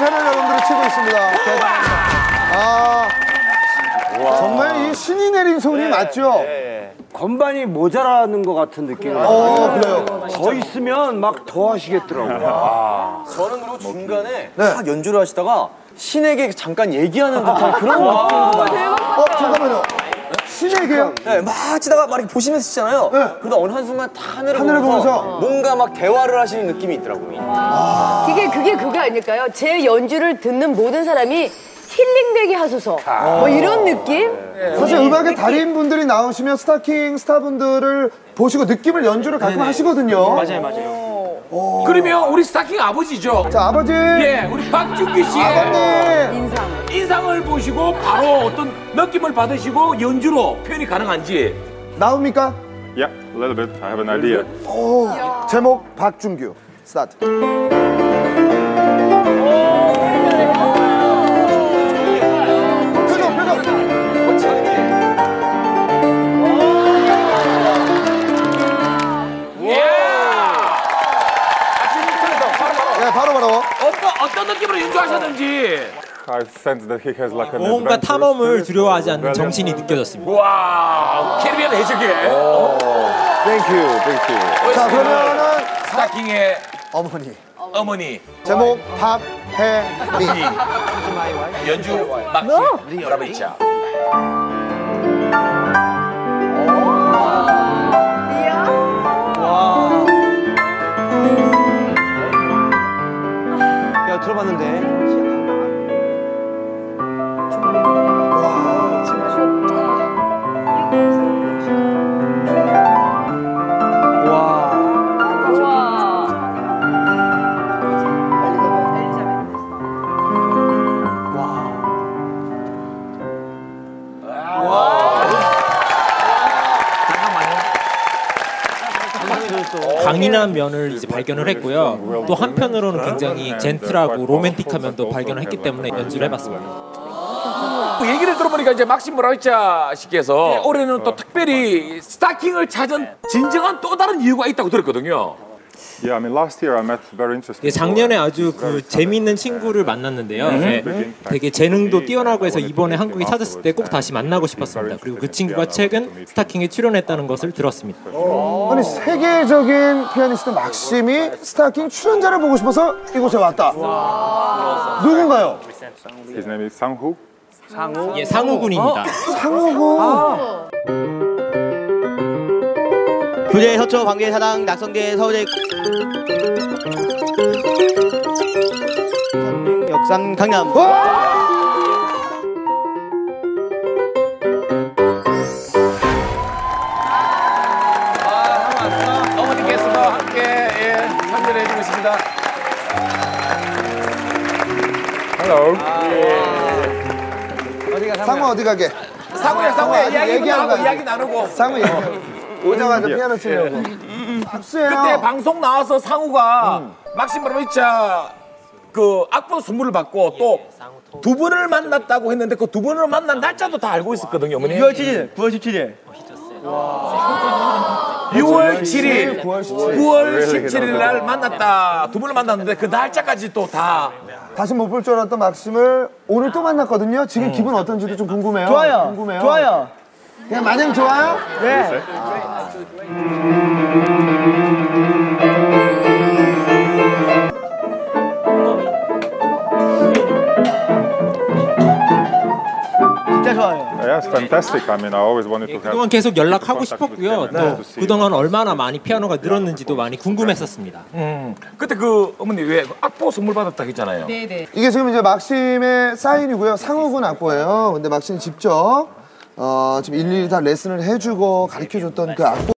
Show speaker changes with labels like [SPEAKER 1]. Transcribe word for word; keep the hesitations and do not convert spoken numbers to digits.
[SPEAKER 1] 배를 여러분들이 치고 있습니다. 대단합니다. 아, 정말 이 신이 내린 소리 맞죠?
[SPEAKER 2] 건반이 모자라는 것 같은 느낌이 나요.
[SPEAKER 1] 어, 그래요.
[SPEAKER 2] 더 있으면 막 더 하시겠더라고요.
[SPEAKER 3] 저는 그리고 중간에 딱 연주를 하시다가 신에게 잠깐 얘기하는 듯한 그런 느낌도 많이.
[SPEAKER 1] 어, 잠깐만요. 신에게요?
[SPEAKER 3] 네, 막 치다가 막 이렇게 보시면서 치잖아요. 네. 그러다 어느 한순간 다 하늘을,
[SPEAKER 1] 하늘을
[SPEAKER 3] 보면서,
[SPEAKER 1] 보면서
[SPEAKER 3] 뭔가 막 대화를 하시는 느낌이 있더라고요.
[SPEAKER 4] 아. 그게 그게 그거 아닐까요? 제 연주를 듣는 모든 사람이 힐링되게 하소서. 아. 뭐 이런 느낌?
[SPEAKER 1] 네. 사실 음악의 달인분들이 나오시면 스타킹 스타분들을 보시고 느낌을 연주를 가끔 네네. 하시거든요.
[SPEAKER 5] 맞아요, 맞아요. 오. 그러면 우리 스타킹 아버지죠?
[SPEAKER 1] 자, 아버지.
[SPEAKER 5] 예, 우리 박준규 씨의
[SPEAKER 1] 아버님.
[SPEAKER 4] 인상.
[SPEAKER 5] 인상을 보시고 바로 어떤 느낌을 받으시고 연주로 표현이 가능한지.
[SPEAKER 1] 나옵니까?
[SPEAKER 6] Yeah, a little bit. I have an idea.
[SPEAKER 1] 오, 제목 박준규. 스타트. 표정, 표정. 네, 바로 바로.
[SPEAKER 5] 어떤 어떤 느낌으로 연주하셨는지.
[SPEAKER 6] I sense that he has like an
[SPEAKER 7] 뭔가 탐험을 두려워하지 않는 정신이 느껴졌습니다.
[SPEAKER 5] 와, 캐리비안 해적의.
[SPEAKER 6] Thank you, thank you.
[SPEAKER 1] 자, 그러면은
[SPEAKER 5] 스타킹의
[SPEAKER 1] 어머니.
[SPEAKER 5] 어머니.
[SPEAKER 1] 제목 박혜리.
[SPEAKER 5] 연주 막시 브라비차.
[SPEAKER 3] 야, 들어봤는데.
[SPEAKER 7] 강인한 면을 이제 발견을 했고요. 또 한편으로는 굉장히 젠틀하고 로맨틱한 면도 발견을 했기 때문에 연주를 해봤습니다.
[SPEAKER 5] 얘기를 들어보니까 이제 막심 브라비차 씨께서 올해는 또 특별히 스타킹을 찾은 진정한 또 다른 이유가 있다고 들었거든요.
[SPEAKER 6] Yeah, I mean last year I met very interesting.
[SPEAKER 7] 예, 작년에 아주 그 재미있는 친구를 만났는데요. 네. 되게 재능도 뛰어나고 해서 이번에 한국에 찾았을 때 꼭 다시 만나고 싶었습니다. 그리고 그 친구가 최근 스타킹에 출연했다는 것을 들었습니다.
[SPEAKER 1] 아니, 세계적인 피아니스트 막심이 스타킹 출연자를 보고 싶어서 이곳에 왔다. 누군가요?
[SPEAKER 6] His name is Sang-Woo.
[SPEAKER 7] 상우? 예, 상우군입니다.
[SPEAKER 1] 상우군.
[SPEAKER 8] 아. 부재 서초 관계 사당 낙성대 서울대 역삼 강남.
[SPEAKER 5] 어머니께서도 함께 예, 참여를 해주고 있습니다.
[SPEAKER 6] Hello.
[SPEAKER 1] 어디가 상우 어디 가게?
[SPEAKER 5] 상우야, 상우야, 이야기
[SPEAKER 1] 얘기하는
[SPEAKER 5] 나누고,
[SPEAKER 1] 거야.
[SPEAKER 5] 이야기 나누고.
[SPEAKER 1] 상우 얘기. 오자마자 피아노 치려고. 박수예요.
[SPEAKER 5] 그때 방송 나와서 상우가 음. 막심 브라비차 그 악보 선물을 받고 또 두 분을 만났다고 했는데 그 두 분을 만난 날짜도 다 알고 있었거든요, 어머니.
[SPEAKER 8] 유월 칠일, 구월 십칠일.
[SPEAKER 5] 유월 칠일, 구월 십칠일 날 만났다. 두 분을 만났는데 그 날짜까지 또 다.
[SPEAKER 1] 다시 못 볼 줄 알았던 막심을 오늘 또 만났거든요. 지금 음. 기분 어떤지도 좀 궁금해요.
[SPEAKER 8] 좋아요.
[SPEAKER 1] 궁금해요.
[SPEAKER 8] 좋아요.
[SPEAKER 1] 그냥 마냥 좋아요?
[SPEAKER 8] 네. 진짜 좋아요.
[SPEAKER 6] Yeah, it's fantastic. I mean, I always wanted to have.
[SPEAKER 7] 그동안 계속 연락하고 싶었고요. 또 그동안 얼마나 많이 피아노가 늘었는지도 많이 궁금했었습니다.
[SPEAKER 5] 음, 그때 그 어머니 왜 악보 선물 받았다 했잖아요.
[SPEAKER 4] 네네.
[SPEAKER 1] 이게 지금 이제 막심의 사인이고요. 상우군 악보예요. 근데 막심이 직접 어, 지금 일일이 다 레슨을 해주고 가르쳐줬던 그 악보.